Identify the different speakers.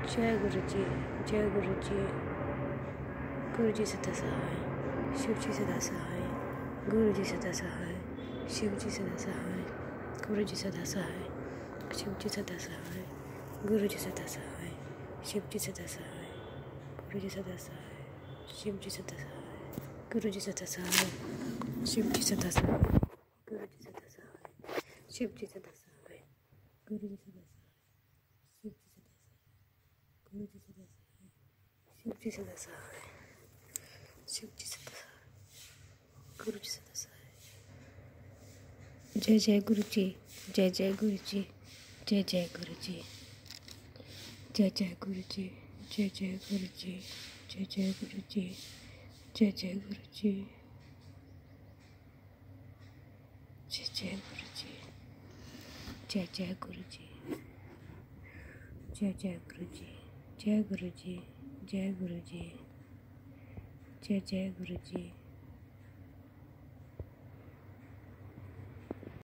Speaker 1: जय गुरु जी, जय गुरु जी। गुरु जी सदा सहाय, शिव जी सदा सहाय, गुरु जी सदा सहाय, शिव जी सदा सहाय, गुरु जी सदा सहाय, शिव जी सदा सहाय, गुरु जी सदा सहाय, शिव जी सदा सहाय, गुरु जी सदा सहाय, शिव जी सदा सहाय, गुरु जी सदा सहाय, शिव जी सदा सहाय, गुरु जी सदा सहाय, शिव जी सदा सहाय, गुरु जी सदा सहाय, शिव जी सदा सहाय, शिव जी सदा सहाय, गुरु जी सदा सहाय। जय जय गुरु जी, जय जय गुरु जी, जय जय गुरु जी, जय जय गुरु जी, जय जय गुरु जी, जय जय गुरु जी, जय जय गुरु जी, जय जय गुरु जी, जय जय गुरु जी, जय जय गुरु जी, जय गुरु जी, जय गुरु जी, जय जय गुरु जी।